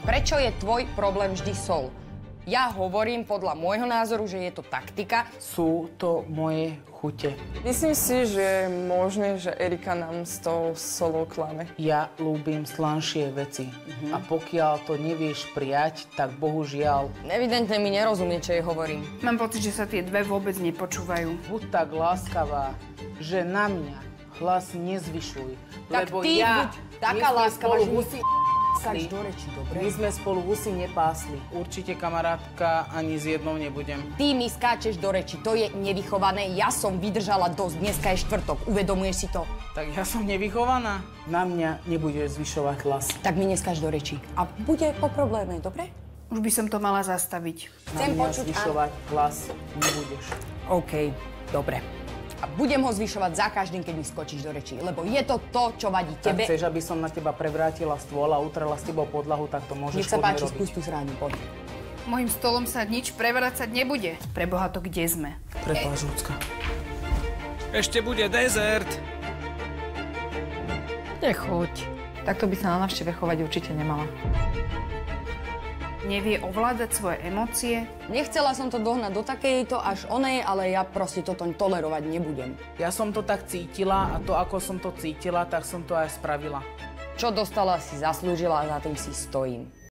Prečo je tvoj problém vždy Sol? Ja hovorím podľa môjho názoru, že je to taktika. Sú to moje chute. Myslím si, že je možné, že Erika nám s tou Solou klame. Ja ľúbim slanšie veci. A pokiaľ to nevieš prijať, tak bohužiaľ... Evidentne mi nerozumie, čo jej hovorím. Mám pocit, že sa tie dve vôbec nepočúvajú. Buď tak láskavá, že na mňa hlas nezvyšuj. Tak lebo ty ja... buď taká láskavá, že husy skáč do rečí, dobre? My sme spolu husy nepásli. Určite kamarátka ani s jednou nebudem. Ty mi skáčeš do reči, to je nevychované. Ja som vydržala dosť, dneska je štvrtok, uvedomuješ si to? Tak ja som nevychovaná. Na mňa nebude zvyšovať hlas. Tak mi neskáč do reči. A bude po probléme, dobre? Už by som to mala zastaviť. Na mňa zvyšovať hlas nebudeš. OK, dobre. A budem ho zvyšovať za každým, keď mi skočíš do rečí, lebo je to to, čo vadí tebe. Tak chceš, aby som na teba prevrátila stôl a utrela s tebou podlahu, tak to môžeš Nech sa kľudne páči, robiť. spústu sráni, poď. Mojím stolom sa nič prevracať nebude. Preboha, to kde sme? Prepáč, ľudská. Ešte bude dezert. Nechoď. Takto by sa na návšteve chovať určite nemala. Nevie ovládať svoje emócie. Nechcela som to dohnať do takejto až onej, ale ja proste toto tolerovať nebudem. Ja som to tak cítila a to, ako som to cítila, tak som to aj spravila. Čo dostala, si zaslúžila a za tým si stojím.